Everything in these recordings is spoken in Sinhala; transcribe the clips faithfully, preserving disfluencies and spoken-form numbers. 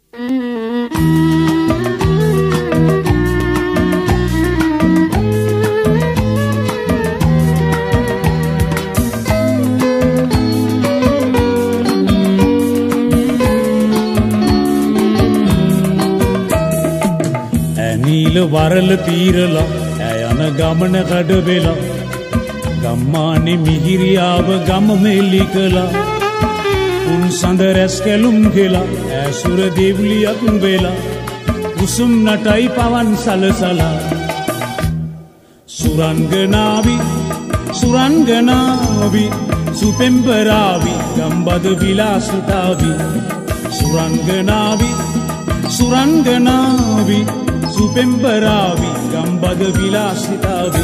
වරල පීරලා ඈ යන ගමන කඩ වෙලා ගම්මානේ මිහිරියාව ගම මෙලි කළා උන් සඳ රැස් කැලුම් ගෙලා ඈ සුර දෙව්ලියක් වෙලා කුසුම් නටයි පවන් සලසලා සුරංගනාවි සුරංගනාවි සුපෙම්බරාවි ගම්බද විලාසිතාවි සුරංගනාවි සුරංගනාවි සුපෙම්බරාවි ගම්බද විලාසිතාවි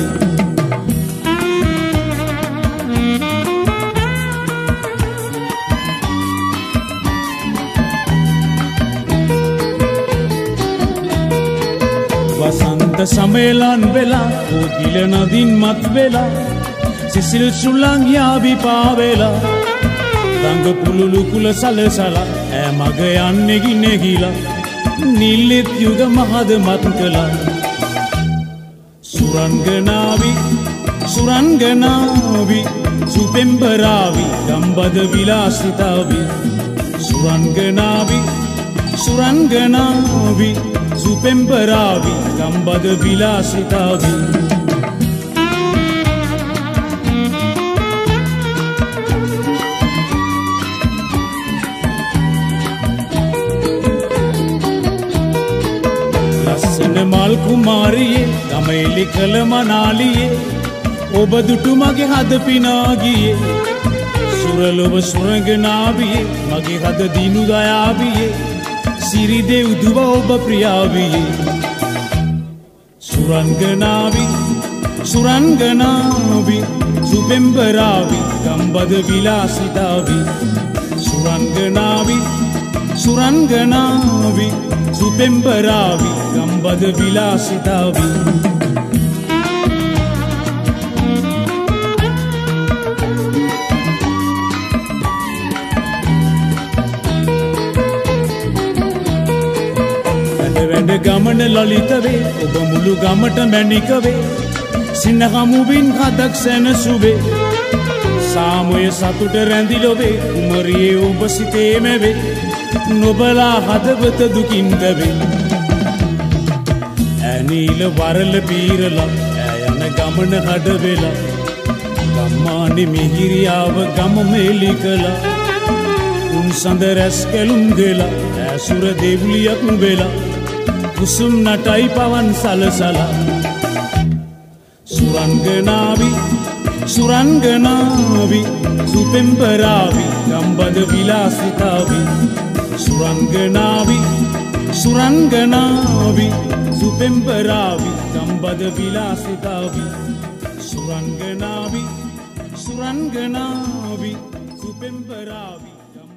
වසන්ත සමේලන් වෙලා කෝකිල නදින් මත් වෙලා සිසිල් සුළං යාවි පාවෙලා දඟ පුලුලු කුල සලසලා ඈ මග යන්නේ ගිනගිලා නිල්ලෙත් යුග මහද මත් කළා සුරංගනාවි සුරංගනාවි සුපෙම්බරාවි ගම්බද විලාසිතාවි සුරංගනාවි සුරංගනාවි සුපෙම්බරාවි ගම්බද විලාසිතාවි මල් කුමාරියේ ගමෙලි කළ මනාලියේ ඔබ දුටු මගේ හද පිනාගියේ සුරලොව සුරංගනාවියේ මගේ හද දිනු දයාවියේ සිරි දෙව් දුව ඔබ ප්‍රියාවියේ සුරංගනාවි සුරංගනාවි සුපෙම්බරාවි ගම්බද විලාසිතාවි සුරංගනාවි සුරංගනාවි සුපෙම්බරාවි ගම්බද විලාසිතාවි වැඩ වැඩ ගමන ලලිත වේ ඔබ මුළු ගමට මැණික වේ සිනහමුවින් හදක් සැනසුවේ සාමය සතුට රැඳිලොවේ කුමරියේ ඔබ සිතේම වේ නොබලා හදවත දුකින් දවේ ඇනීල වරල පීරලා ඈ යන ගමන හඩ වෙලා ගම්මානේ මිහිරියාව ගම මෙලි කළා උන් සඳ රැස් කැලුම් ගෙලා ඈ සුර දෙව්ලියක් වෙලා කුසුම් නටයි පවන් සලසලා සුරංගනාවි සුරංගනාවි සුපෙම්බරාවි ගම්බද විලාසිතාවි සුරංගනාවි සුරංගනාවි සුපෙම්බරාවි ගම්බද විලාසිතාවි සුරංගනාවි සුරංගනාවි සුපෙම්බරාවි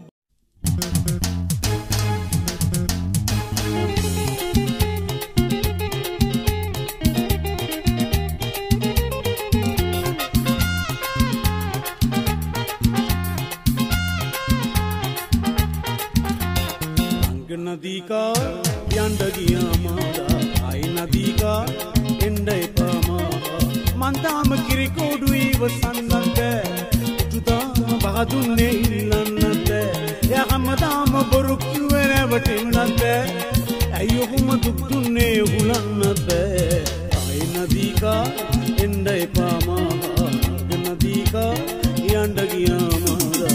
नदी का यंड गिया मादा आई नदी का एंड पमा मंदाम किरी कोडुई वसन्नते जुदा बहादुन्ने इल्लन्नते या हमदाम बरुक्युवे वटिन्नते अय्युहुम दुक्तुन्ने हुलन्नते आई नदी का एंड पमा नदी का यंड गिया मादा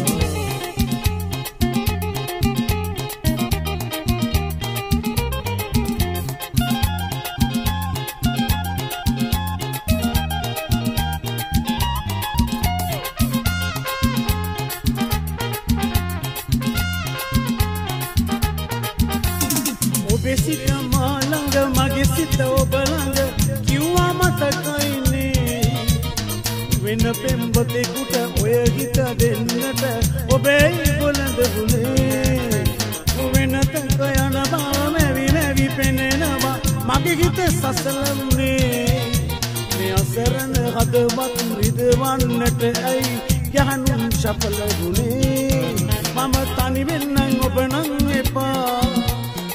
Besita malanga magesita obalanga kiwa matakaine when pembate kuta oya gita dennata obe boland bule when takayana ba mevi mevi penenama mage gita sasalamne me asaran hadamat ridwannata ai yahanum shapala bule mama tani wennan obanan epa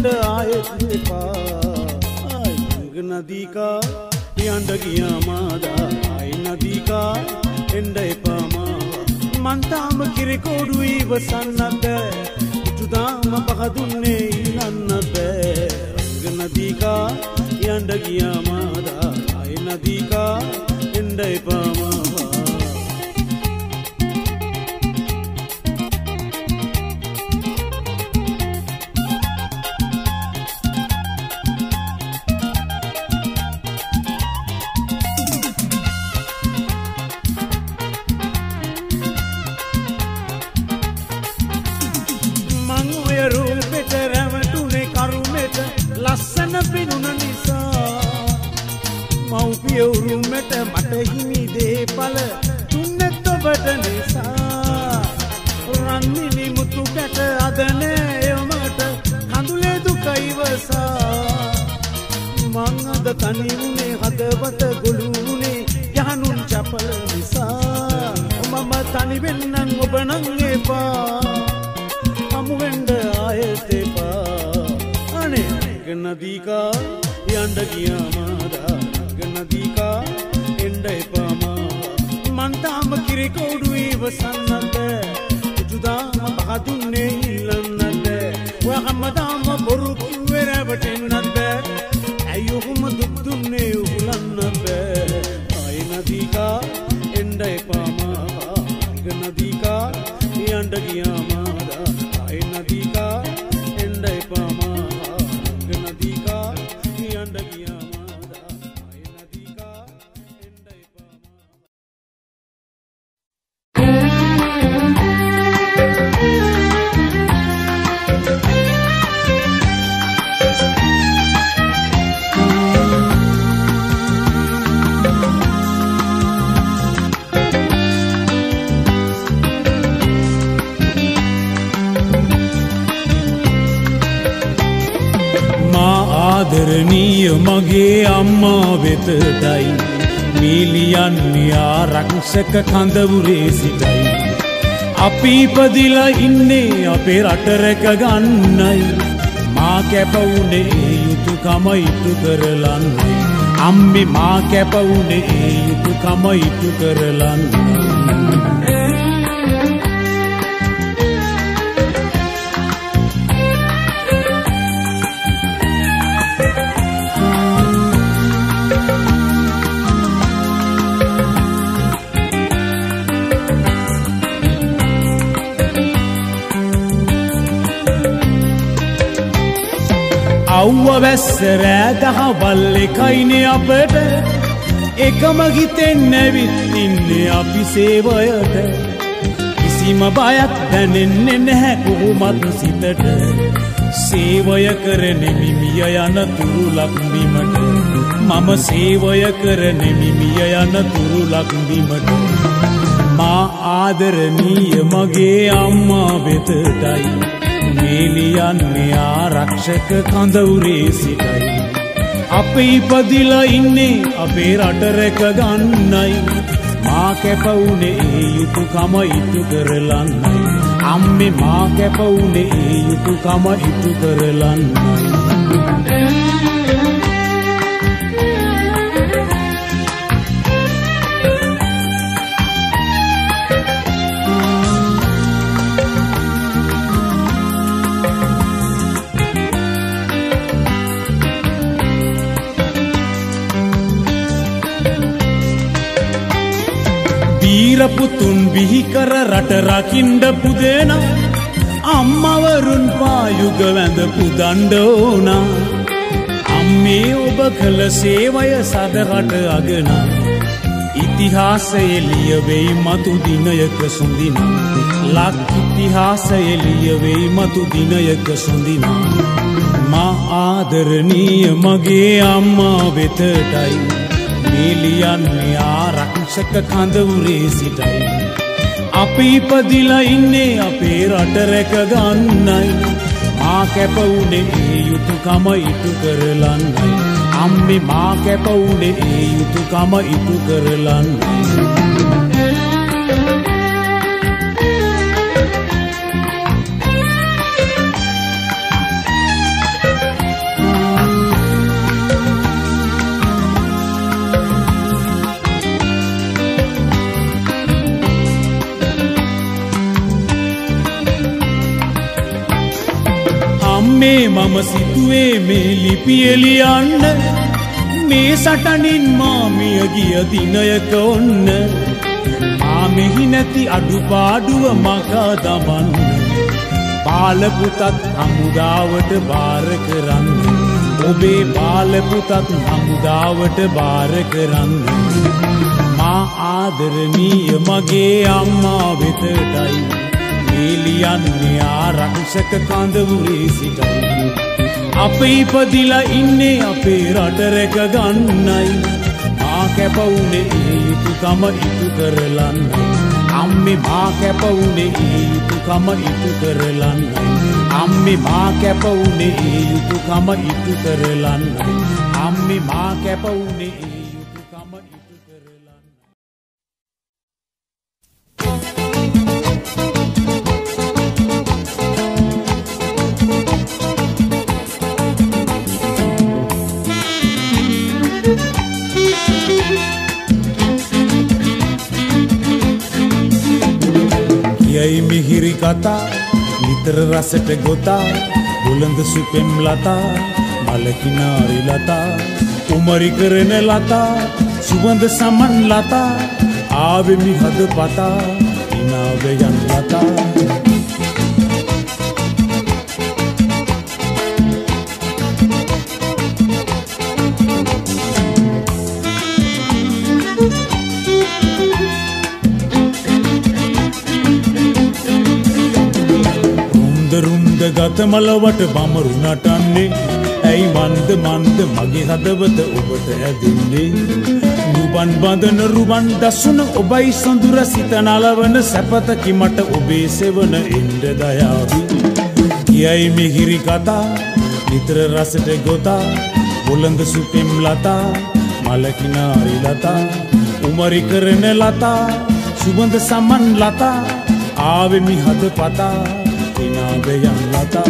එන්න ආයෙත් එපා ආයි ගංගා නදීකා යන්න ගියා මාදා ආයි නදීකා එන්න එපා මාවා මං තාම කිරිකොඩු ඉවසන්නද උතුදාම පහදුන්නේ ඉන්නන්නද ගංගා නදීකා යන්න ගියා මාදා ආයි නදීකා එන්න එපා මාවා ලස්සන පිනුන නිසා මව්පිය උරුමට මට හිමි දේපල තුන්නෙත් ඔබට නිසා රන්මිනි මුතු කැට අද නෑ යමට කඳුලේ දුක ඉවසා මං අද තනි වුණේ හදවත ගොළු වුණේ යහනුන් චපල නිසා මම තනි වෙන්නම් ඔබ නම් එපා හමු වෙන්න ආයෙත් එපා අනේ නදීකා යන්න ගියා මාදා නදීකා එන්න එපා මාවා මං තාම කිරිකොඩු ඉවසන්නද උතුදාම පහදුන්නේ ඉල්ලන්නද ඔය හැමදාම බොරු කිව්වේ රැවටෙන්නද ඇයි ඔහොම දුක් දුන්නේ උහුලන්නද ආයි නදීකා එන්න එපා මාවා නදීකා යන්න ගියා මාදා ආයි නදීකා එන්න එපා මාවා ආදරණීය මගේ අම්මා වෙතටයි මීලියන්නේ ආරක්ෂක කඳවුරේ සිටයි අපි ඉපදිලා ඉන්නේ අපේ රට රැක ගන්නයි මා කැප වුණේ ඒ යුතුයකම ඉටු කරලන්නයි අම්මේ මා කැප වුණේ ඒ යුතුයකම ඉටු කරලන්නයි අව්ව වැස්ස රෑ දහවල් එකයිනේ අපට එකම හිතෙන් නැවිත් ඉන්නේ අපි සේවයට කිසිම බයක් දැනෙන්නේ නැහැ කොහොමත් සිතට සේවය කරන මිමිය යන තුරුලක් බිමට මම සේවය කරන මිමිය යන තුරුලක් බිමට මා ආදරණීය මගේ අම්මා වෙතටයි මීලියන්නේ ආරක්ෂක කඳවුරේ සිටයි අපි ඉපදිලා ඉන්නේ අපේ රට රැක ගන්නයි මා කැප වුණේ ඒ යුතුයකම ඉටු කරලන්නයි අම්මේ මා කැප වුණේ ඒ යුතුයකම ඉටු කරලන්නයි පුතුන් බිහි කර රට රකින්න පුදේනා අම්මවරුන් පායුග වැඳ පුදන්න ඕනා අම්මේ ඔබ කළ සේවය සදරට අගනා ඉතිහාසය එළිය වෙයි මතු දිනයක සුඳිනා ලක් ඉතිහාසය එළිය වෙයි මතු දිනයක සුඳිනා මා ආදරණීය මගේ අම්මා වෙතටයි මීලියන්නේ ආරක්ෂක කඳවුරේ සිටයි අපි ඉපදිලා ඉන්නේ අපේ රට රැක ගන්නයි මා කැප වුණේ ඒ යුතුයකම ඉටු කරලන්නයි අම්මේ මා කැප වුණේ ඒ යුතුයකම ඉටු කරලන්නයි අම්මේ මම සිතුවේ මේ ලිපිය ලියන්න මේ සටනින් මා මිය ගිය දිනයක ඔන්න මා මෙහි නැති අඩුපාඩුව මකා දමන්න බාල පුතත් හමුදාවට බාර කරන්න ඔබේ බාල පුතත් හමුදාවට බාර කරන්න මා ආදරණීය මගේ අම්මා වෙතටයි මේ ලියන්නේ ආරක්ෂක කඳවුරේ සිටයි අපේ ඉපදිලා ඉන්නේ අපේ රට රැක ගන්නයි මා කැපවුනේ ඒ යුතුකම ඉටු කරලන්නයි අම්මේ මා කැපවුනේ ඒ යුතුකම ඉටු කරලන්නයි අම්මේ මා කැපවුනේ ඒ යුතුකම ඉටු කරලන්නයි අම්මේ මා කැපවුනේ ඒ යුතුකම ඉටු කරලන්නයි යයි මිහිරි කතා නිතර රසට ගොතා බුලඳ සුපෙම් ලතා මලකිනාරි ලතා උමරි කරන ලතා සුවඳ සමන් ලතා ආවෙමි හද පතා ඉනාවයන් ලතා ගතමලවට බමරු නටන්නේ ඇයි මන්ද මන්ද මගේ හදවත ඔබට ඇදෙන්නේ නුබන් බඳන රුවන් දසුන ඔබයි සඳුර සිත නලවන සැපතකි මට ඔබේ සෙවන එන්ඩ දයාවි කියයි මිහිරි කතා නිතර රසට ගොතා බොළඳ සුපෙම් ලතා මලකිනාරි ලතා උමරි කරන ලතා සුබඳ සමන් ලතා ආවෙමි හද පතා ඉනාවයන් ලතා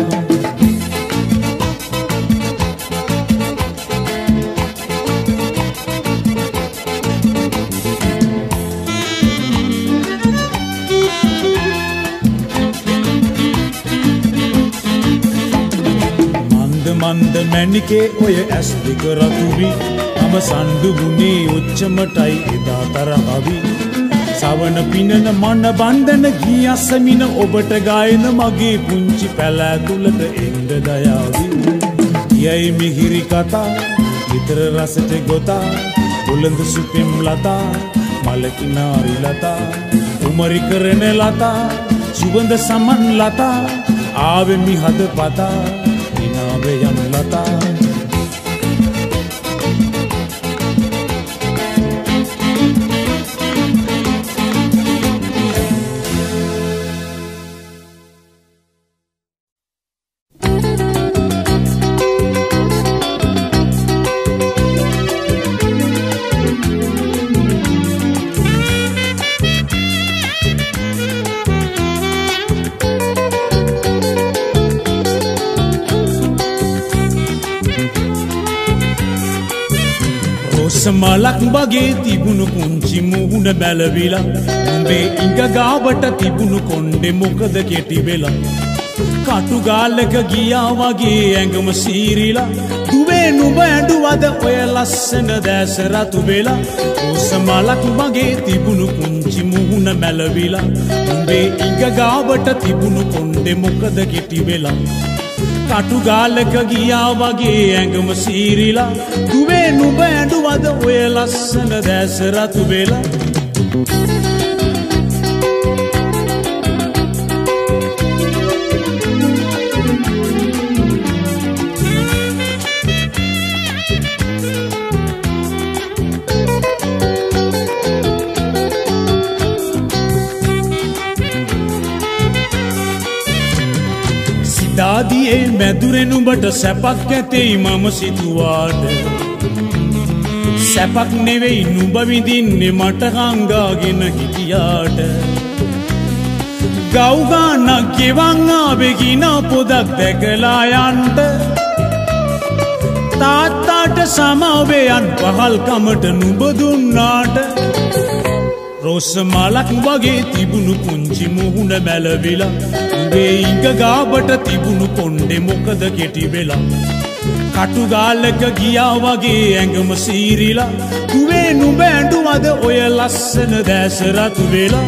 මන්ද මන්ද මැණිකේ ඔය ඇස් දෙක රතුවි මම සණ්ඩුගුණේ ඔච්චමටයි එදා තරහවි සවන පිනන මන බන්ධන ගී අසමින ඔබට ගායන මගේ පුංචි පැලෑතුලට එන්ඩ දයාවි යයි මිහිරි කතා නිතර රසට ගොතා බුලඳ සුපෙම් ලතා මලකිනාරි ලතා උමරි කරන ලතා සුවඳ සමන් ලතා ආවෙමි හද පතා ඉනාවයන් ලතා මලක් වගේ තිබුණු පුංචි මුහුණ බැලවිලා උඹේ ඉඟ ගාවට තිබුණු කොණ්ඩේ මොකද කෙටි වෙලා කටු ගාලක ගියා වගේ ඇඟම සීරිලා දුවේ නුඹ ඇඬුවද ඔය ලස්සන දැස රතු වෙලා රෝස මලක් වගේ තිබුණු පුංචි මුහුණ බැලවිලා උඹේ ඉඟ ගාවට තිබුණු කොණ්ඩේ මොකද කෙටි වෙලා කටු ගාලක ගියා වගේ ඇඟම සීරිලා දුවේ නුඹ ඇඬුවද ඔය ලස්සන දැස රතු වෙලා දාදියේ මැදුරෙන් උඹට සැපක් ඇතෙයි මම සිතුවාට සැපක් නෙවෙයි නුඹ විඳින්නේ මට හංගාගෙන හිටියාට ගව් ගානක් ගෙවන් ආවේ කිනා පොදක් දැකලා යන්ට තාත්තාට සමාවෙයන් පහල්කමට නුඹ දුන්නාට රෝස මලක් වගේ තිබුණු පුංචි මුහුණ බැලවිලා උඹේ ඉඟ ගාවට තිබුණු කොණ්ඩේ මොකද කෙටි වෙලා කටු ගාලක ගියා වගේ ඇඟම සීරිලා දුවේ නුඹ ඇඬුවද ඔය ලස්සන දැස රතු වෙලා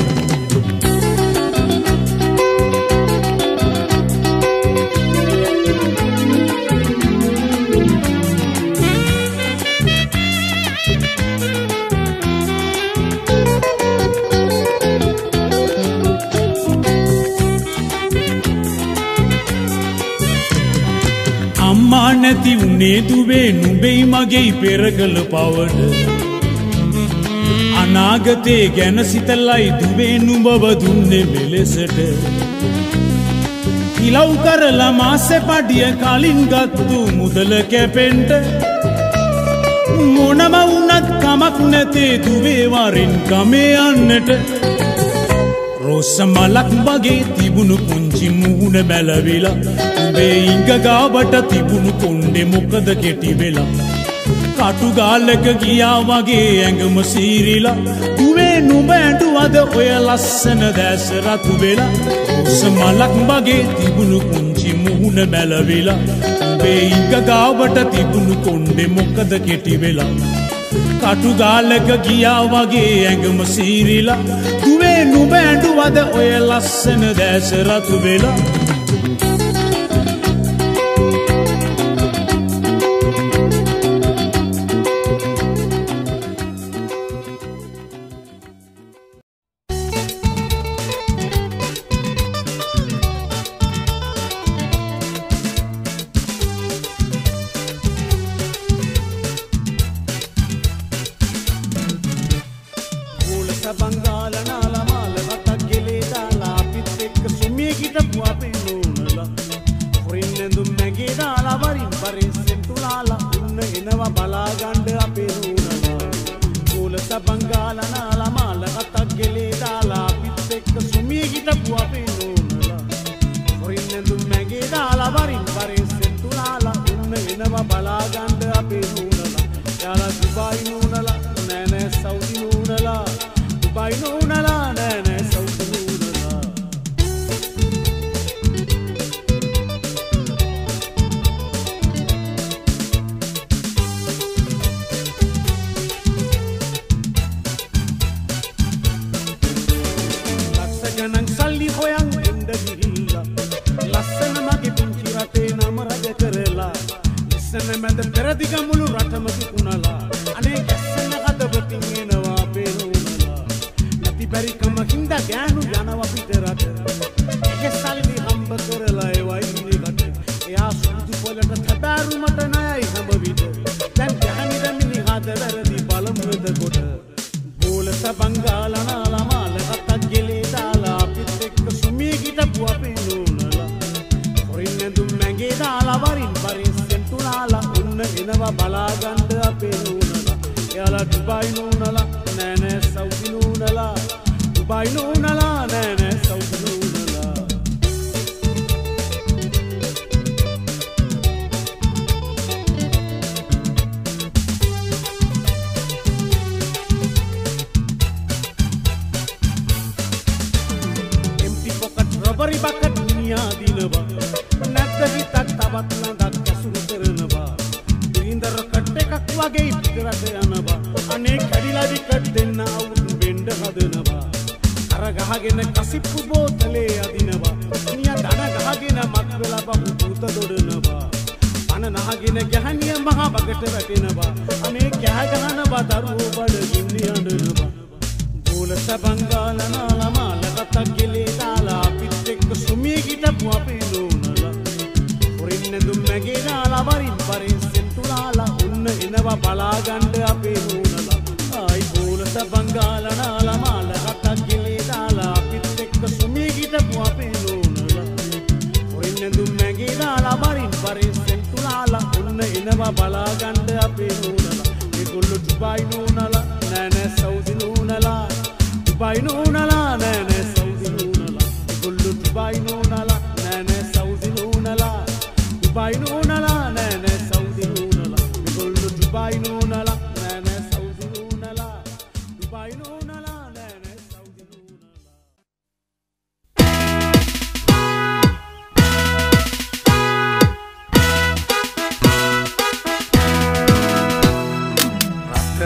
අම්මා නැති උනේ දුවේ නුඹෙයි මගෙයි පෙරකල පවඩ අනාගතේ ගැන සිතලයි දුවේ නුඹව දුන්නේ මෙලෙසට ඉලව් කරලා මාසෙ පඩිය කලින් ගත්තු මුදල කැපෙන්ට මොනම වුණත් කමක් නැතේ දුවේ වරින් කමේ යන්නට රෝස මලක් වගේ තිබුණු පුංචි මුහුණ බැලවිලා උඹේ ඉඟ ගාවට තිබුණු කොණ්ඩේ මොකද කෙටි වෙලා කටු ගාලක ගියා වගේ ඇඟම සීරිලා දුවේ නුඹ ඇඬුවද ඔය ලස්සන දැස රතු වෙලා රෝස මලක් වගේ තිබුණු පුංචි මුහුණ බැලවිලා උඹේ ඉඟ ගාවට තිබුණු කොණ්ඩේ මොකද කෙටි වෙලා කටු ගාලක ගියා වගේ ඇඟම සීරිලා දුවේ නුඹ ඇඬුවද ඔය ලස්සන දැස රතු වෙලා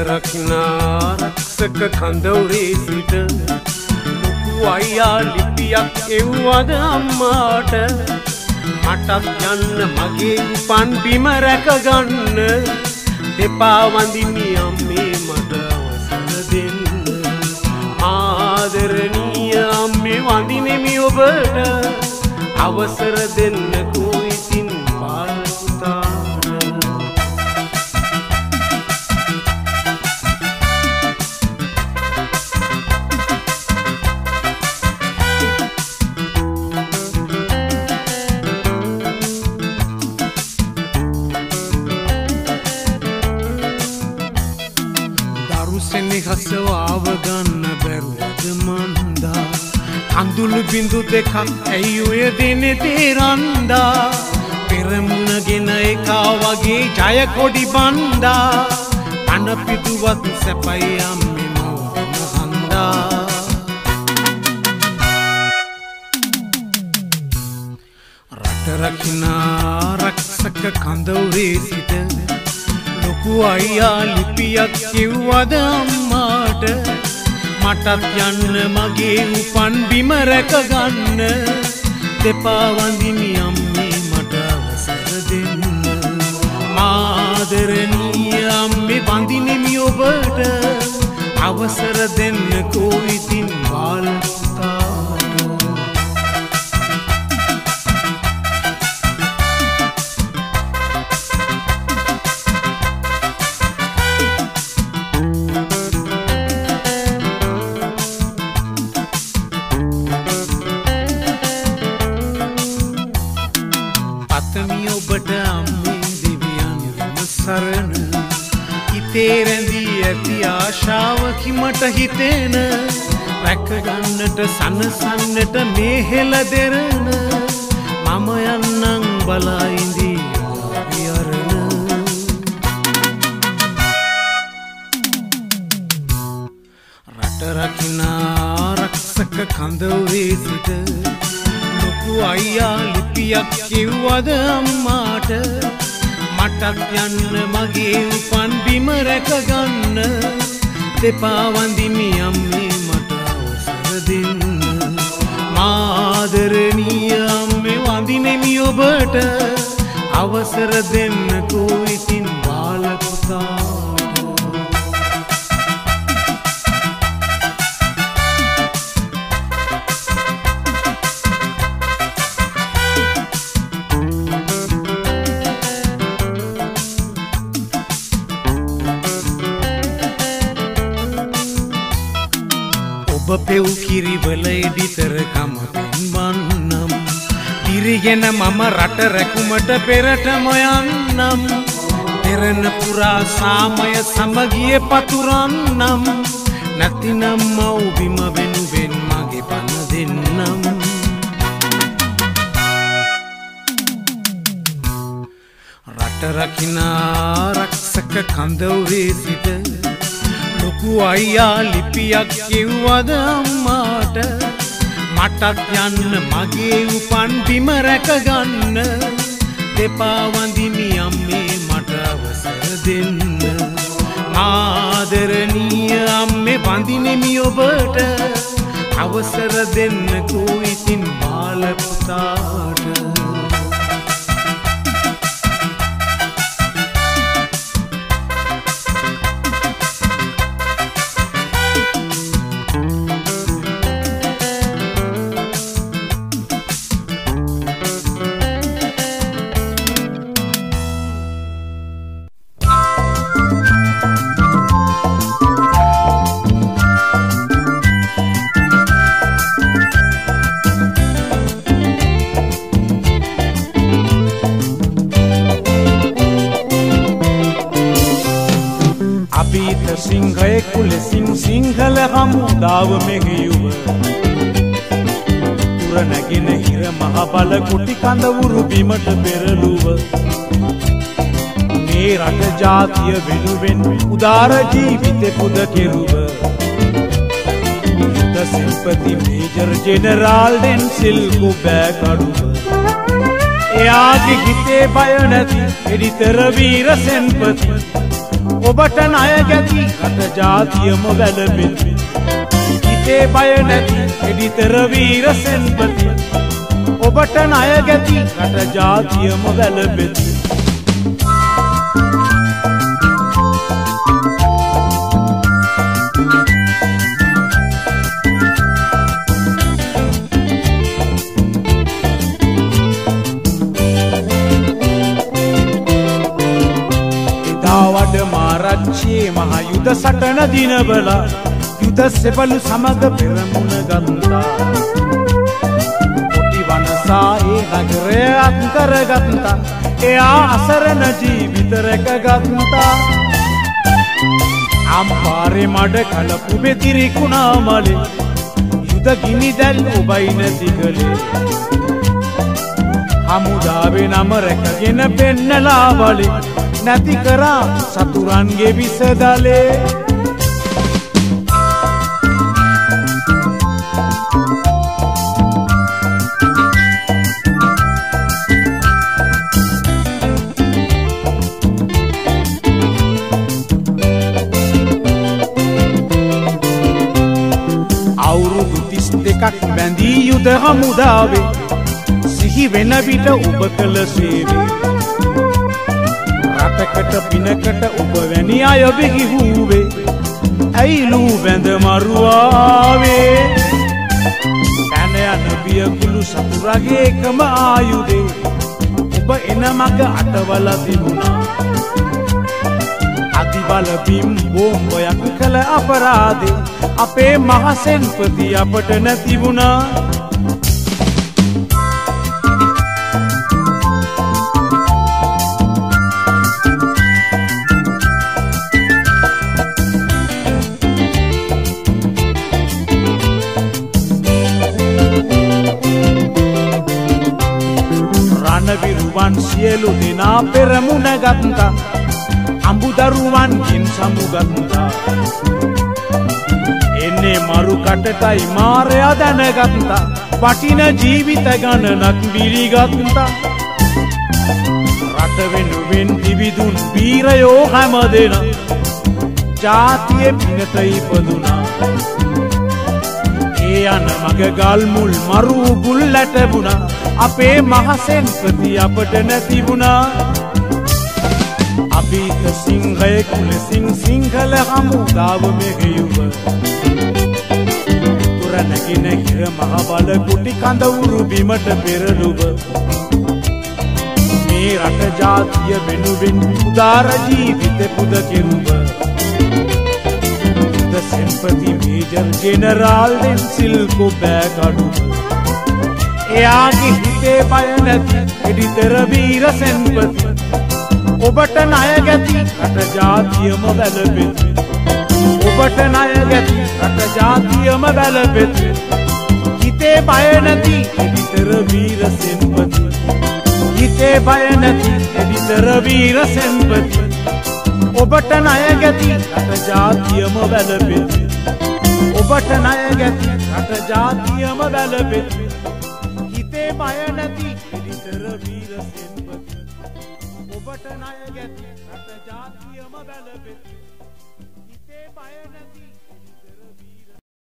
රකිනා රක්ෂක කඳවුරේ සිට ලොකු අයියා ලිපියක් එව්වද අම්මාට මටත් යන්න මගේ උපන් බිම රැකගන්න දෙපා වඳිමි අම්මේ මට අවසර දෙන්න ආදරණීය අම්මේ වඳිනෙමි ඔබට අවසර දෙන්නකෝ ඉතින් බාල පුතාට හසවාව ගන්න බැරුවද මන්දා අඳුළු බිඳු දෙකක් ඇයි ඔය දෙනේ තේරන්දා පෙරමුණගෙන එකා වගේ ජය කොඩි බන්දා අන පිටුවත් සැපයි අම්මේ මවම හන්දා රට රකිනා රක්ෂක කඳවුරේ සිට ලොකු අයියා ලිපියක් කිව්වද අම්මාට මටත් යන්න මගේ උපන් බිම රැකගන්න දෙපා වඳිමි අම්මේ මට අවසර දෙන්න ආදරණීය අම්මේ වඳිනෙමි ඔබට අවසර දෙන්නකෝ ඉතින් බාල පුතාට හිතේ රැඳී ඇති ආශාවකි මට හිතෙන රැකගන්නට සනසන්නට මේ හෙළ දෙරණ මම යන්නම් බලා ඉඳී විහරණ රට රකිනා රක්ෂක කඳවුරේ සිට ලොකු අයියා ලිපියක් කිව්වද අම්මාට මටත් යන්න මගේ උපන් බිම රැකගන්න දෙපා වඳිමි අම්මේ මට අවසර දෙන්න ආදරණීය අම්මේ වඳිනෙමි ඔබට අවසර දෙන්නකෝ ඉතින් බාල පුතාට ඔබ පෙව් කිරිවල එඩිතර කම පෙන්වන්නම් පිරිගෙන මම රට රැකුමට පෙරටම යන්නම් පෙරණ පුරා සාමය සමගිය පතුරන්නම් නැතිනම් මව්බිම වෙනුවෙන් මගේ පන දෙන්නම් රට රකිනා රක්ෂක කඳවුරේ සිට ලොකු අයියා ලිපියක් කිව්වද අම්මාට මටත් යන්න මගේ උපන් බිම රැකගන්න දෙපා වඳිමි අම්මේ මට අවසර දෙන්න ආදරණීය අම්මේ වඳිනෙමි ඔබට අවසර දෙන්නකෝ ඉතින් බාල පුතාට සිංහල හමුදාව මෙහෙයුව තුර නැගෙන හිර මහ බල කුටි කඳවුරු බිමට පෙරළුව මේ රට ජාතිය වෙනුවෙන් උදාර ජීවිතෙකුද කෙරුව යුද සෙන්පති major general Denzil Kobbekaduwa එයාගේ හිතේ බය නැති එඩිතර වීර සෙන්පති ඔබට ණය ගැති රට ජාතියම වැළපෙති හිතේ බය නැති එඩිතර වීර සෙන්පති ඔබට ණය ගැති රට ජාතියම වැළපෙති මාරච්චියේ මහ යුද සටන දිනවල යුද සෙබළු සමග පෙරමුණ ගත්තා කොටි වනසා ඒ නගරය අත්කරගත්තා එයා අසරණ ජීවිත රැකගත්තා අම්පාරේ මඩ කලපු බෙදිරි කුණාමලේ යුද ගිනි දැල් ඔබයින දිගලේ හමුදාවේ නම රැකගෙන පෙන්නලා වලේ නැති කරා සතුරන්ගේ විසදලේ අවුරුදු තිස් දෙකක් බැඳී යුද හමුදාවේ සිහි වෙන විට ඔබ කළ සේවේ රටකට පිනකට ඔබ වැනි අය බිහිවූවේ ඇයිලූ බැඳ මරුවාවේ පැන යන බියකුළු සතුරගේ එකම ආයුධේ ඔබ එන මග අටවල තිබුණා අතිබල බිම් බෝම්බයක් කළ අපරාධේ අපේ මහසෙන්පති අපට නැතිබුණා රණවිරුවන් සියලු දෙනා පෙරමුණ ගත්තා අඹුදරුවන්ගෙන් සමුගත්තා එන්නේ මරු කටටයි මාරයා දැනගත්තා වටින ජීවිත ගණනක් බිලිගත්තා රට වෙනුවෙන් දිවිදුන් වීරයෝ හැමදෙනා ජාතියේ පිනට ඉපදුනා ඒ යන මග ගල් මුල් මරු බුල් ලැටබුණා අපේ මහසෙන්පති අපට නැතිබුණා අපිට සිංහයෙක් ලෙසින් සිංහල හමුදාව මෙහෙයුව තුර නැගෙන හිර මහ බල කුටි කඳවුරු බිමට පෙරළුව මේ රට ජාතිය වෙනුවෙන් උදාර ජීවිත පුද කෙරුව ද සෙන්පති මේජර් ජෙනරාල් දෙන්සිල් කොබෑ කඩුව එයාගේ හිතේ බය නැති එඩිතර වීර සෙන්පති ඔබට ණය ගැති රට ජාතියම වැළපෙති ඔබට ණය ගැති රට ජාතියම වැළපෙති හිතේ බය නැති එඩිතර වීර සෙන්පති හිතේ බය නැති එඩිතර වීර සෙන්පති ඔබට ණය ගැති රට ජාතියම වැළපෙති ඔබට ණය ගැති රට ජාතියම වැළපෙති හිතේ බය නැති එඩිතර වීර සෙන්පති ඔබට ණය ගැති රට ජාතියම වැළපෙති හිතේ බය නැති එඩිතර වීර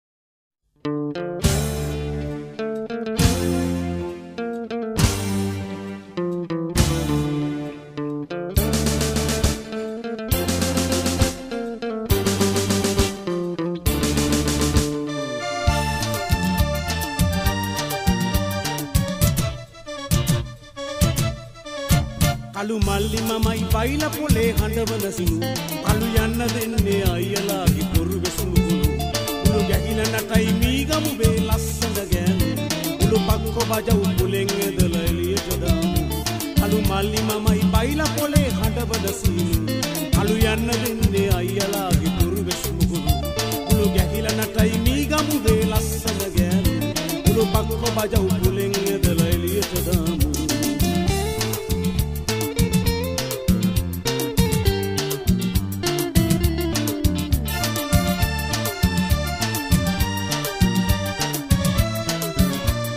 කළු මල්ලි මමයි බයිලා පොලේ හඬවන සිනු කළු යන්න දෙන්නේ අයියලාගේ පොරු වෙසුණු කුළු උළු ගැහිල නටයි මීගමු වේ ලස්සන ගෑනු උළු පක්කො බජව් පුලෙන් ඇදලා එළියට දාමු කළු මල්ලි මමයි බයිලා පොලේ හඬවන සිනු කළු යන්න දෙන්නේ අයියලාගේ පොරු වෙසුණු කුළු උළු ගැහිල නටයි මීගමු වේ ලස්සන ගෑනු උළු පක්කො බජව් පුලෙන් ඇදලා එළියට දාමු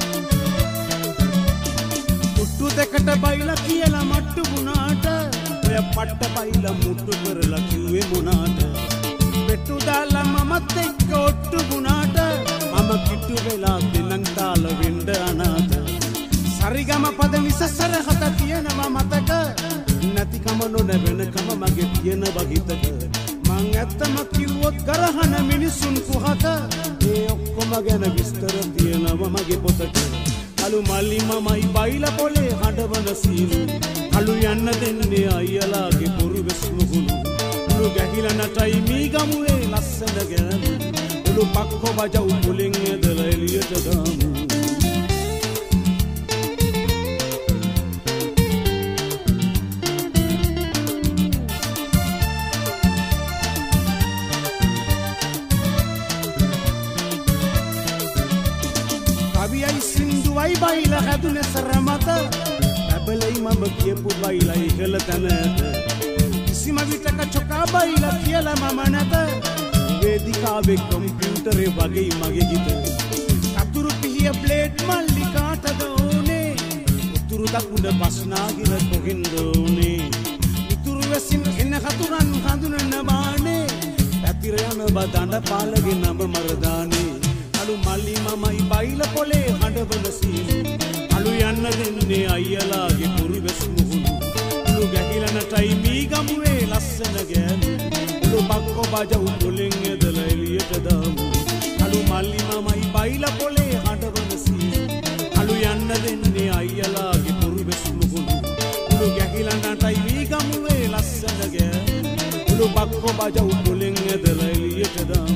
දෙකට බයිලා කියලා මට්ටු වුණාට ඔය පට්ට බයිලා මුට්ටු කරලා කිව්වේ මොනාට පෙට්ටු දාලා මමත් එක්ක ඔට්ටු වුණාට මම කිට්ටු වෙලා දෙනන් තාල වෙන්න අනාත සරිගම පද විසසර හත තියෙනවා මතක නැතිකම නොනැවෙනකම මගේ තියෙන වගිතක මං ඇත්තම කිව්වොත් කරහන මිනිසුන් කුහක ඒ ඔක්කොම ගැන විස්තර තියෙනවා මගේ පොතක කළු මල්ලි මමයි බයිලා පොලේ හඬවන සීනු කළු යන්න දෙන්නේ අයියලාගේ පොරු වෙස් මුහුණු උළු ගැහිලා නටයි මී ගමුවේ ලස්සන ගෑනු උළු පක්කෝ බජව් මුලින් ඇදලා එළියට දාමු කවියයි සින්දුවයි බයිලා හැදුනේ සරමත බබලයි මම කියපු බයිලා ඉහළ තැනට කිසිම විටක චොකා බයිලා කියලා මම නැත වේදිකාවේ කම්පියුටරේ වගේ මගේ හිත කතුරු පිහිය බ්ලේඩ් මල්ලි කාටද ඕනේ උතුරු දකුණ බස්නාගිර කොහෙන්ද ඕනේ උතුරු වෙසින් එන හතුරන් හඳුනන බානේ පැතිර යන බදඬ පාලගේ නම මරදානේ අලු මල්ලි මමයි බයිලා පොලේ හඬවන සීනු අලු යන්න දෙන්නේ අයියලාගේ පුරු වෙස් මුහුණු උළු ගැහිලා නටයි මී ගමුවේ ලස්සන ගෑනු උළු බක්කෝ බජව් මුලින් ඇදලා එළියට දාමු අලු මල්ලි මමයි බයිලා පොලේ හඬවන සීනු අලු යන්න දෙන්නේ අයියලාගේ පුරු වෙස් මුහුණු උළු ගැහිලා නටයි මී ගමුවේ ලස්සන ගෑනු උළු බක්කෝ බජව් මුලින් ඇදලා එළියට දාමු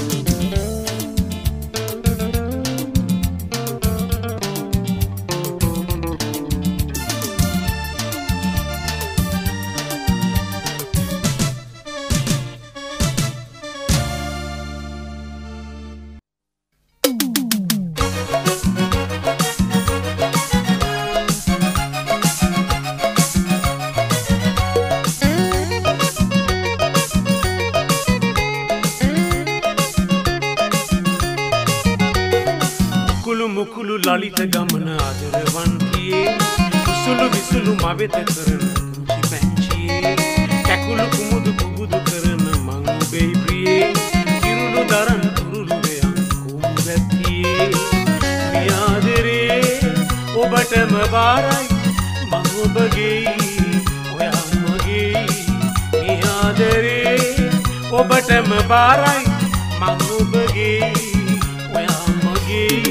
මුකුළු ලලිත ගමන ආදරවන්තියේ උසුළු විසුළු මවෙත කරන පුංචි පැංචියේ කැකුළු කුමුදු පුබුදු කරන මං ඔබේ ප්‍රියේ කිරුළු දරන් තුරුළු වෙයන් කුඹැත්තියේ මේ ආදරේ ඔබටම බාරයි මං ඔබගේ ඔයා මගේ මේ ආදරේ ඔබටම බාරයි මං ඔබගේ ඔයා මගේ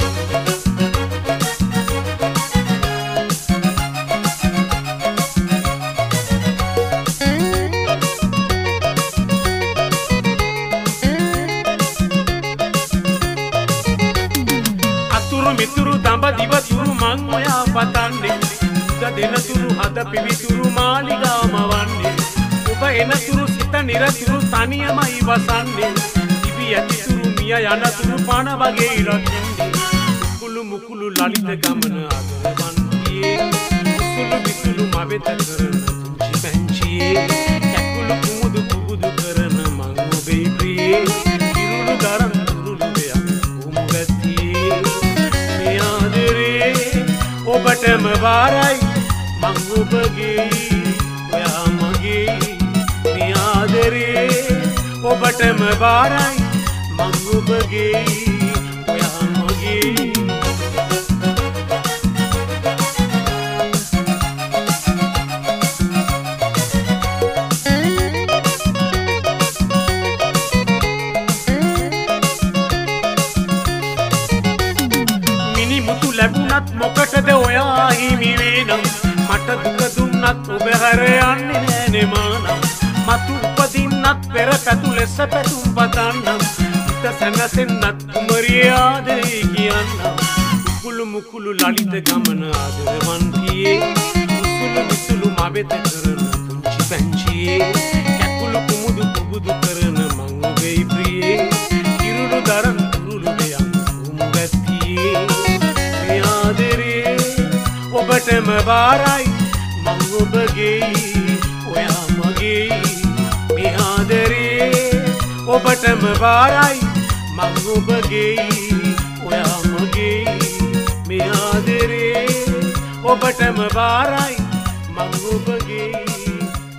මිතුරු දඹ දිවතුරු මං ඔයා පතන්නේ උද දෙනතුරු හද පිවිතුරු මාලිගාම වන්නේ ඔබ එනතුරු සිත නිරතුරු තනියමයි වසන්නේ ඉවි ඇතිතුරු මිය යනතුරු පණ වගේ රකින්නේ මුකුළු මුකුළු ලලිත ගමන ආදරවන්තියේ උසුළු විසුළු මවෙත කරන පුංචි පැංචියේ කැකුළු කුමුදු පුබුදු කරන මං ඔබේ ප්‍රියේ කිරුළු දරන් තුරුළු වෙයන් කුඹැත්තියේ ඔබටම බාරයි මං ඔබගේ ඔයා මගේ මේ ආදරේ ඔබටම බාරයි මං ඔබගේ ඔයා මගේ ලැබුණත් මොකටද ඔයා හිමි වෙනම් මට දුක දුන්නත් ඔබ හැර යන්නේ නෑනේ මානම් මතු උපදින්නත් පෙර පැතු ලෙස පැතුම් පතන්නම් හිත සැනසෙන්නත් කුමරිය ආදරේ කියන්නම් මුකුළු මුකුළු ලලිත ගමන ආදරවන්තියේ උසුළු විසුළු මවෙත කරන පුංචි පැංචියේ කැකුළු කුමුදු පුබුදු කරන මං ඔබේ ප්‍රියේ කිරුළු දරන් තුරුළු වෙයන් කුඹැත්තියේ ඔබටම බාරයි මං ඔබගේ ඔයා මගේ මේ ආදරේ ඔබටම බාරයි මං ඔබගේ ඔයා මගේ මේ ආදරේ ඔබටම බාරයි මං ඔබගේ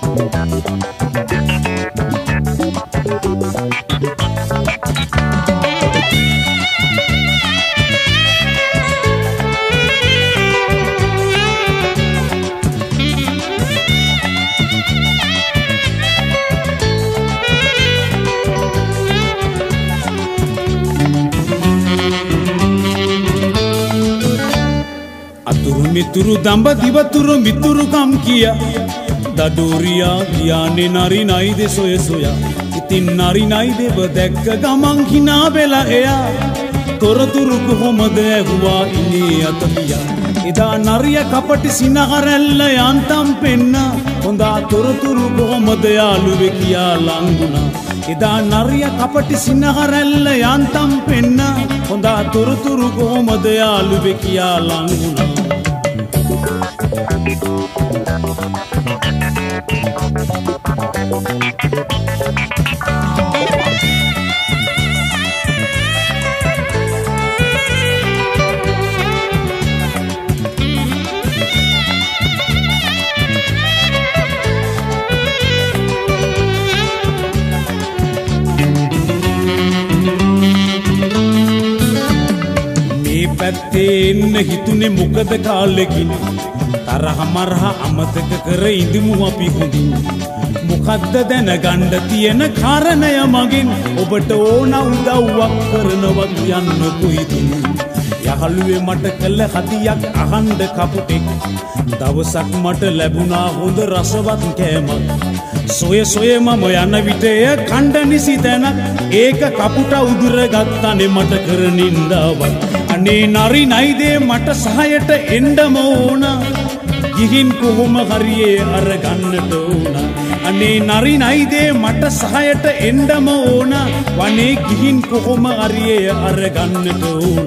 මිතුරු දඹ දිවතුරු මිතුරු කම් කියා දඩෝරියා ගියානේ නරි නයිද සොය සොයා ඉතින් නරි නයිදව දැක්ක ගමන් හිනා වෙලා එයා තොරතුරු කොහොමද ඇහුවා ඉන්නේ අතපියා එදා නරිය කපටි සිනහරැල්ල යන්තම් පෙන්න හොඳා තොරතුරු කොහොමද යාළුවේ කියා ලංගුණා එදා නරිය කපටි සිනහරැල්ල යන්තම් පෙන්න හොඳා තොරතුරු කොහොමද යාළුවේ කියා ලංගුණා පැත්තේ එන්න හිතුනේ මොකද කාලෙකින් තරහ මරහ අමතක කර ඉඳිමු අපි හොඳින් මොකද්ද දැනගන්න තියෙන කාරණය මගින් ඔබට ඕන උදව්වක් කරනවා කියන්න කොයිදින් යහළුවේ මට කළ හදියක් අහන්න කපුටෙක් දවසක් මට ලැබුණා හොඳ රසවත් කෑමක් සොය සොය මම යන විට එය කණ්ඩ නිසි තැනක් ඒක කපුට උදුර ගත්තනේ මට කර නින්දාවක් අනේ නරි නයිදේ මට සහයට එන්නම ඕන ගිහින් කොහොම හරියේ අරගන්නට ඕන අනේ නරි නයිදේ මට සහයට එන්නම ඕන වනේ ගිහින් කොහොම හරියේ අරගන්නට ඕන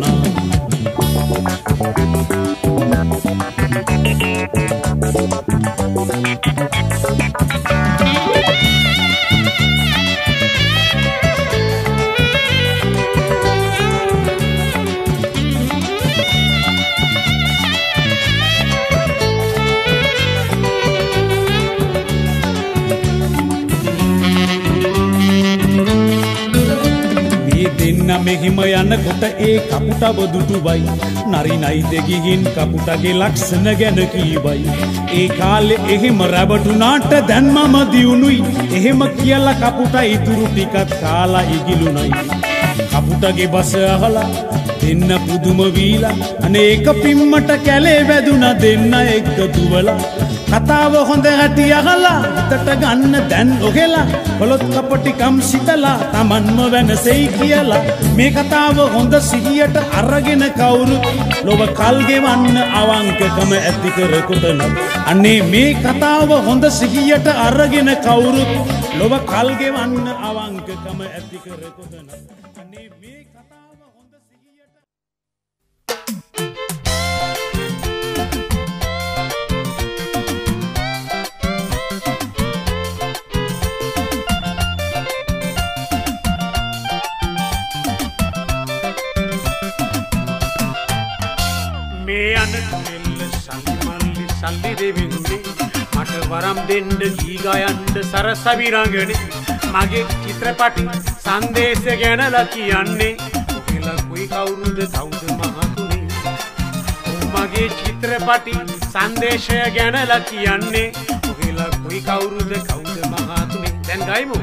දෙන්න මෙහිම යනකොට ඒ කපුටව දුටුවයි නරි නයිද ගිහින් කපුටගේ ලක්ෂණ ගැන කීවයි ඒ කාලේ එහෙම රැවටුනාට දැන් මම දියුණුයි එහෙම කියලා කපුට ඉතුරු ටිකත් කාලා ඉගිලුණයි කපුටගේ බස අහලා දෙන්න පුදුම වීලා අනේ එක පිම්මට කැලේ වැදුනා දෙන්න එක්ක දුවලා කතාව හොඳ හැටි අහලා හිතට ගන්න දැන් ඔහෙලා කොළොත් කපටිකම් සිතලා තමන්ම වෙනසෙයි කියලා මේ කතාව හොඳ සිහියට අරගෙන කවුරුත් ලොව කල් ගෙවන්න අවංකකම ඇති කර කොටන අනේ මේ කතාව හොඳ සිහියට අරගෙන කවුරුත් ලොව කල් ගෙවන්න අවංකකම ඇති කර කොටන අනේ මේ කතාව හොඳ සිහියට සල්ලි දෙවිඳුනේ මට වරම් දෙන්න ගී ගයන්න සරසවිරංගනේ මගේ චිත්‍රපටි සංදේශ ගැනලා කියන්නේ ඔහෙලා කොයි කවුරුද කවුද මහතුනේ මගේ චිත්‍රපටි සංදේශය ගැනලා කියන්නේ ඔහෙලා කොයි කවුරුද කවුද මහතුනේ දැන් ගයිමු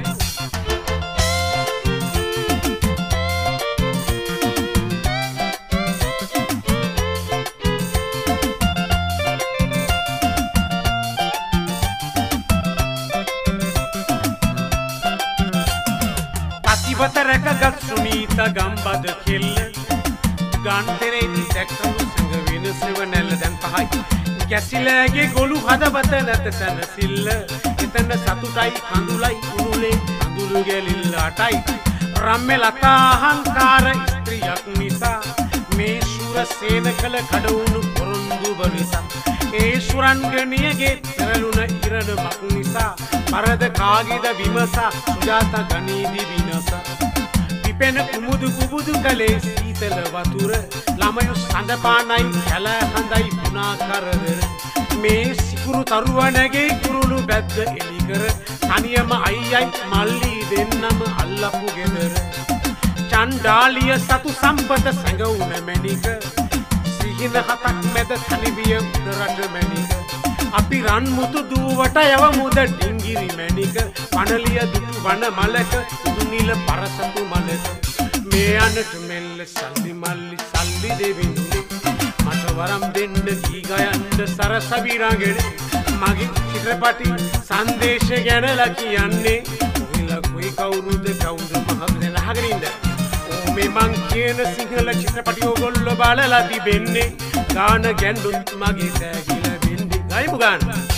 රැකගත් සුනීත ගම්බද කෙල්ල ගන්තරේදී දැක්කු සඟ වෙනසව නැල්ල දැන් පහයි කැසිලෑගේ ගොළු හදවත නැත සැනසිල්ල එතන සතුටයි කඳුලයි උනුලේ කඳුළු ගැලිල්ල අටයි රම්මෙ ලතා අහංකාර ස්ත්‍රියක් නිසා මේ සුර සේන කළ කඩවුණු පොරොන්දු බනිසා ඒ සුරංගනියගේ පෙරළුණ ඉරණමක් නිසා පරද කාගේද විමසා සුජාත ගනීදි විනසා පිපෙන කුමුදු කුබුදු කලේ සීතල වතුර ළමයෝ සඳපානයි කැල හඳයි පුනා කරදර මේ පුපුරු තරුවනගේ කුරුළු බැද්ද එලි කර තනියම අයියයි මල්ලි දෙන්නම අල්ලපු ගෙදර චණ්ඩාලිය සතු සම්පත සැඟවුන මැණික සිහින හතක් මැද තනිවිය උඩරට මැණික අපි රන් මුතු දුවට යවමුද ඩිංගිරි මැණික පණලිය දුටු වන මලක උදුනිල පරසතු මලක මේ අනට මෙල්ල සල්ලි මල්ලි සල්ලි දෙවිඳුනේ මට වරම් දෙන්න දී ගයන්න සරසවි රඟෙන මගේ චිත්‍රපටි සංදේශ ගැනලා කියන්නේ ඔයලා කොයි කවුරුද කවුද මහගෙන අහගෙන මේ මං කියන සිංහල චිත්‍රපටි ඕගොල්ලෝ බලලා තිබෙන්නේ ගාන ගැන්ඩුත් මගේ තෑගිල වෙන්නේ ගයිමු ගාන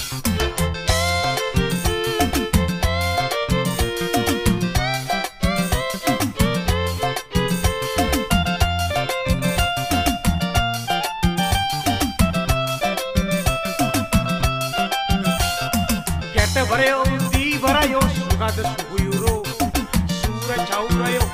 ගැටවරයෝ දීවරයෝ සුගත සුගුයුරෝ සූර චෞරයෝ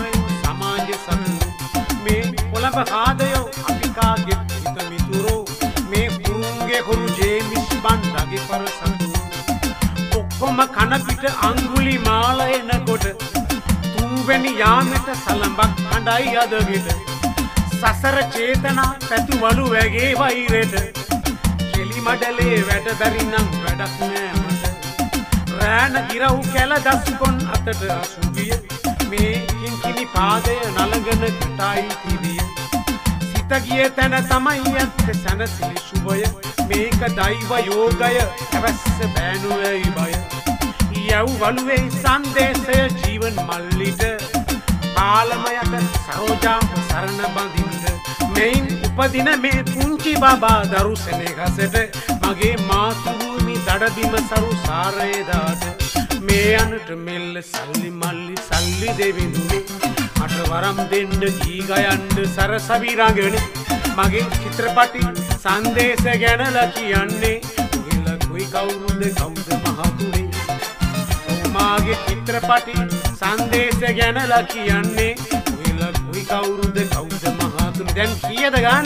මේ කොළඹ කාදයෝ අපිකාගේ හිත මිතුරෝ මේ පුරුන්ගේ හොරු ජේමිස් බණ්ඩගේ පරසතු ඔක්කොම කන පිට අඟුලි මාල එනකොට තුන්වැනි යාමෙට සලඹක් අඬයි අදගෙට සසර චේතනා පැතුවලු වැගේ වෛරෙට කෙලි මඩලේ වැඩ බැරි නම් වැඩක් නෑ මට රෑන ගිරව් කැල දස්කොන් අතට අසුගිය මේ කිංකිණි පාදය නලගන කටයි තිබිය සිත ගිය තැන තමයි ඇත්ත සැනසිලි සුබය මේක දෛව යෝගය හැවැස්ස බෑනුවයි බය යව් වලුවේ සංදේශය ජීවන් මල්ලිට පාලමයට සරෝජාම සරණ බඳින්ට මෙයින් උපදින මේ පුංචි බබා දරු සෙනෙහසට මගේ මාතෘභූමි දඩබිම සරු සාරේදාට මේ අනට මෙල්ල සල්ලි මල්ලි සල්ලි දෙවිඳුනේ මට වරම් දෙන්න දී ගයන්න සරසවි රඟන මගේ චිත්‍රපටි සංදේශ ගැනලා කියන්නේ ඔයලා කොයි කවුරුද කවුද මහතුනේ මාගේ චිත්‍රපටි සංදේශ ගැනලා කියන්නේ ඔයලා කොයි කවුරුද කවුද මහතුනේ දැන් කීයද ගාන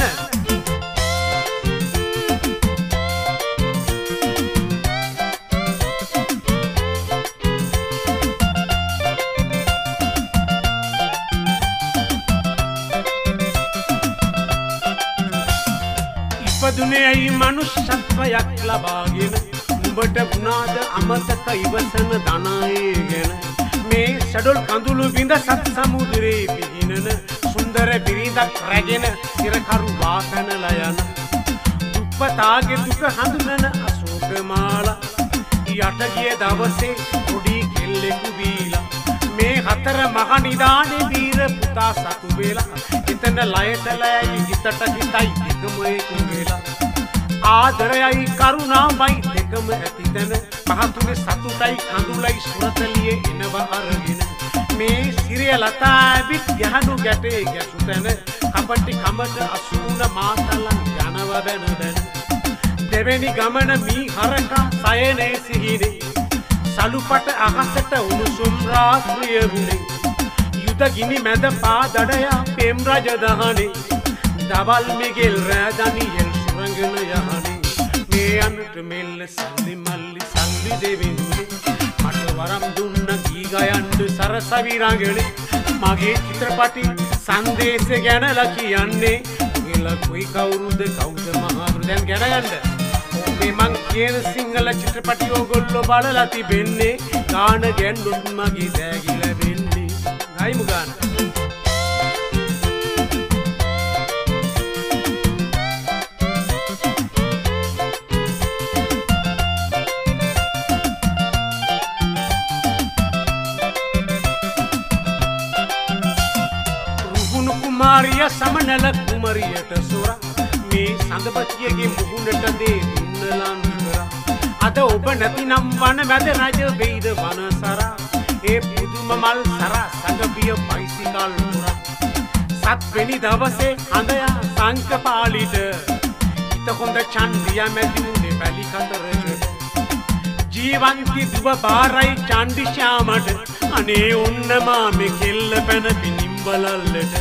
ඉපදුනේ ඇයි මනුෂ්‍යත්වයක් ලබාගෙන උඹට වුණාද අමතක ඉවසන ධනයේ ගැන මේ සඩොල් කඳුළු බිඳ සත් සමුද්‍රේ පිහිනන සුන්දර බිරිඳක් රැගෙන සිරකරු වාසනලා යන දුප්පතාගේ දුක හඳුනන අශෝක මාලා යට ගිය දවසේ පොඩි කෙල්ලෙකු බීලා මේ හතර මහ නිදානේ වීර පුතා සතු වේලා එතන ලයට ලයයි හිතට හිතයි එකම එකු වේලා ආදරයයි කරුණාවයි දෙකම ඇති තැන මහතුනේ සතුටයි කඳුලයි සුරතලියේ එනව අරගෙන මේ සිරිය ලතා ඇවිත් යහනු ගැටේ ගැසු තැන කපටි කමට අසුන මාතලන් යනව බැන බැන දෙවෙනි ගමන මී හරකා සයනේ සිහිනේ සලුපට අහසට උණුසුම් රාත්‍රිය වුණේ යුද ගිනි මැද පාදඩයා පෙම් රජ දහනේ දවල් මිගෙල් රෑදනියෙල් සුරංගන යහනේ මේ අනට මෙල්ල සල්ලි මල්ලි සල්ලි දෙවිඳුනේ මට වරම් දුන්න ගී ගයන්න සරසවි රඟනේ මගේ චිත්‍රපටි සංදේශ ගැනලා කියන්නේ ඔයලා කොයි කවුරුද කවුද මහතුරු දැන් ගැනගන්න මේ මං කියන සිංහල චිත්‍රපටි ඕගොල්ලෝ බලලා තිබෙන්නේ ගාන ගැන්ඩුත් මගේ දෑගිල වෙන්නේ ගයිමු ගාන රුහුණු කුමාරිය සමනල කුමරියට සොරා මේ සඳපතියගේ මුහුණට දේ දුන්නලන් ඉවරා අද ඔබ නැතිනම් වන මැද රජ වෙයිද වනසරා ඒ පුදුම මල් සරා සඟපිය බයිසිකල් පුරා සත්වෙනි දවසේ හඳයා සංකපාලිට හිත හොඳ චන්දිය මැදුනේ පැලි කතරට ජීවන්ති දුව බාරයි චන්දි ශ්‍යාමට අනේ ඔන්න මාමේ කෙල්ල පැන පිනිම් බලල්ලට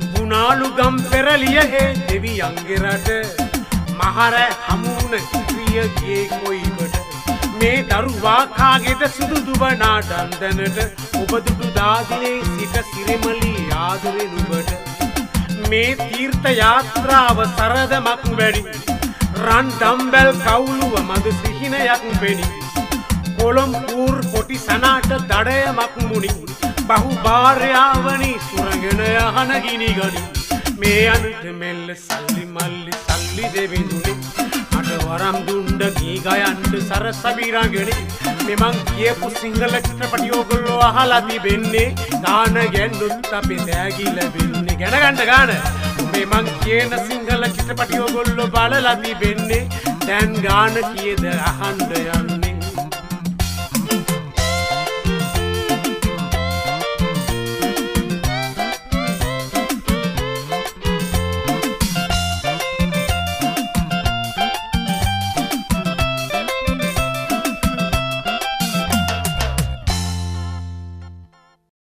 ගුණාලු ගම් පෙරලිය හේ දෙවියන්ගේ රට මහර හමුන එළිය ගියේ කොයිකට මේ දරුවා කාගේද සුදු දුවනා දන්දනට ඔබ දුටු දාදිනේ සිට සිරිමලි ආදරේ නුඹට මේ තීර්ථ යාත්‍රාව සරදමක් වැඩි රන් දම්බැල් කවුළුව මද සිහිනයක් පෙනි කොළඹූර් කොටි සනාට දඩයමක් මුනි බහු භාර්යාවනි සුරගෙන යහන ගිනි ගනි මේ අනුට මෙල්ල සල්ලි මල්ලි සල්ලි දෙවිඳුනි අට වරම් දුණ්ඩ ගී ගයන්ට සරසවිරගෙන මෙමන් කියපු සිංහල චිත්‍රපටි ඔයගොල්ලෝ අහලා තිබෙන්නේ ගාන ගැන්නුත් අපේ දෑගි ලැබෙන්නේ ගැන ගන්න ගාන මෙමන් කියන සිංහල චිත්‍රපටි ඔයගොල්ලෝ බලලා තිබෙන්නේ දැන් ගාන කීයද අහන්න යන්නේ